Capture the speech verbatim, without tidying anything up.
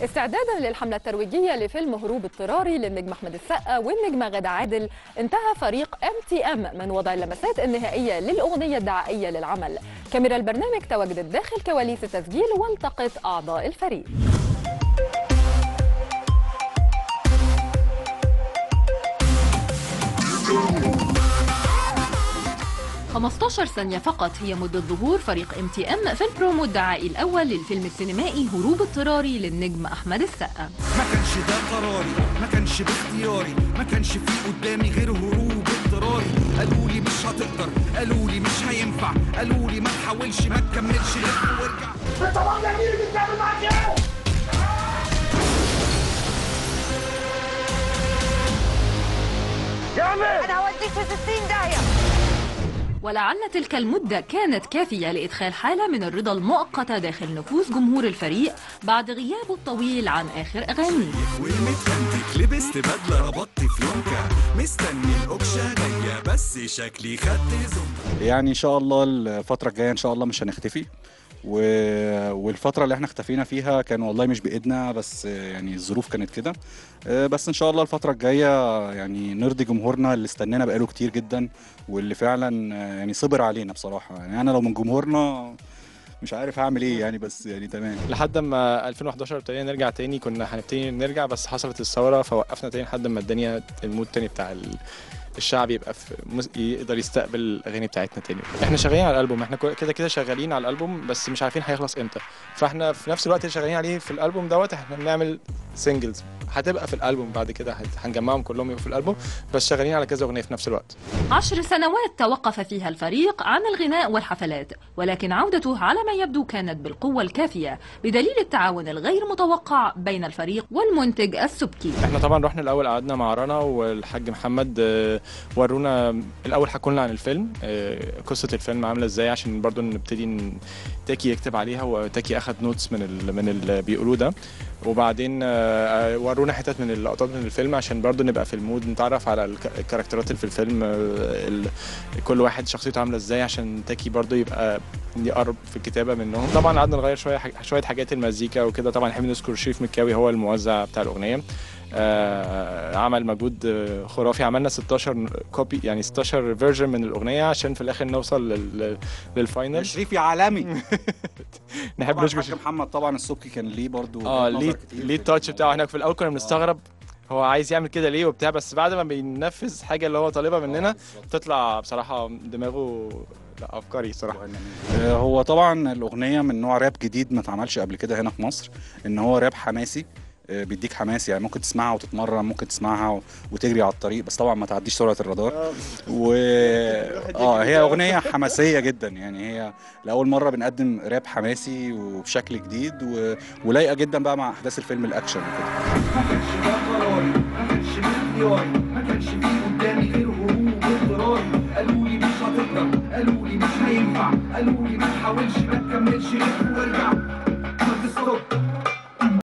استعدادا للحملة الترويجية لفيلم هروب اضطراري للنجم أحمد السقا والنجمة غادة عادل، انتهى فريق إم تي إم من وضع اللمسات النهائية للأغنية الدعائية للعمل. كاميرا البرنامج تواجدت داخل كواليس التسجيل والتقت أعضاء الفريق. خمستاشر ثانية فقط هي مدة ظهور فريق إم تي إم في البرومو الدعائي الأول للفيلم السينمائي هروب اضطراري للنجم أحمد السقا. ما كانش ده قراري، ما كانش باختياري، ما كانش في قدامي غير هروب اضطراري. قالوا لي مش هتقدر، قالوا لي مش هينفع، قالوا لي ما تحاولش ما تكملش لف وارجع. انت طبعا يا مين بتعمل معاك ايه؟ يا عمي انا هوديك في ستين داهية. ولعل تلك المدة كانت كافية لإدخال حالة من الرضا المؤقتة داخل نفوس جمهور الفريق بعد غيابه الطويل عن آخر أغانيه. والمتكنتك لبست بدلة ربطت فلوكة، مستني الأوكشة جاية بس شكلي خدت زوم. يعني إن شاء الله الفترة الجاية إن شاء الله مش هنختفي، و... والفترة اللي احنا اختفينا فيها كان والله مش بإيدنا، بس يعني الظروف كانت كده. بس ان شاء الله الفترة الجاية يعني نرضي جمهورنا اللي استنانا بقاله كتير جدا، واللي فعلا يعني صبر علينا بصراحة. يعني انا لو من جمهورنا مش عارف هعمل ايه يعني، بس يعني تمام. لحد ما ألفين وحداشر ابتدينا نرجع تاني، كنا هنبتدي نرجع بس حصلت الثورة فوقفنا تاني لحد ما الدنيا المود تاني بتاع ال... الشعب يبقى في مز... يقدر يستقبل الاغاني بتاعتنا تاني. احنا شغالين على الالبوم، احنا كده كده شغالين على الالبوم بس مش عارفين هيخلص امتى، فاحنا في نفس الوقت اللي شغالين عليه في الالبوم دوت احنا بنعمل سينجلز هتبقى في الالبوم بعد كده، هنجمعهم كلهم يبقوا في الالبوم، بس شغالين على كذا اغنيه في نفس الوقت. عشر سنوات توقف فيها الفريق عن الغناء والحفلات، ولكن عودته على ما يبدو كانت بالقوه الكافيه بدليل التعاون الغير متوقع بين الفريق والمنتج السبكي. احنا طبعا رحنا الاول قعدنا مع رنا والحاج محمد، ورونا الاول حكوا لنا عن الفيلم، قصه الفيلم عامله ازاي عشان برضو نبتدي تاكي يكتب عليها، وتاكي اخد نوتس من ال من اللي بيقولوه ده، وبعدين ورونا حتت من اللقطات من الفيلم عشان برضو نبقى في المود، نتعرف على الكاركترات اللي في الفيلم، كل واحد شخصيته عامله ازاي عشان تاكي برضو يبقى يقرب في الكتابه منهم. طبعا قعدنا نغير شويه شويه حاجات المزيكا وكده. طبعا نحب نذكر شريف مكاوي هو الموزع بتاع الاغنيه، آه عمل مجهود خرافي، عملنا ستاشر كوبي يعني ستاشر فيرجن من الاغنيه عشان في الاخر نوصل لل... للفاينل. شريف يا عالمي. نحب نشكر محمد طبعا السبكي، كان ليه برضو اه ليه ليه التاتش بتاعه هناك. في الاول كنا بنستغرب هو عايز يعمل كده ليه وبتاع، بس بعد ما بينفذ حاجه اللي هو طالبها مننا تطلع بصراحه دماغه لا افكاري صراحه. هو طبعا الاغنيه من نوع راب جديد ما اتعملش قبل كده هنا في مصر، ان هو راب حماسي بيديك حماس، يعني ممكن تسمعها وتتمرن، ممكن تسمعها وتجري على الطريق، بس طبعا ما تعديش سرعه الرادار. و اه هي اغنيه حماسيه جدا، يعني هي لاول مره بنقدم راب حماسي وبشكل جديد و... ولايقه جدا بقى مع احداث الفيلم الاكشن وكده. ما كانش ده قراري، ما كانش باختياري، ما كانش في قدامي غير هروب اضطراري. قالوا لي مش هتقدر، قالوا لي مش هينفع، قالوا لي ما تحاولش ما تكملش لف وارجع.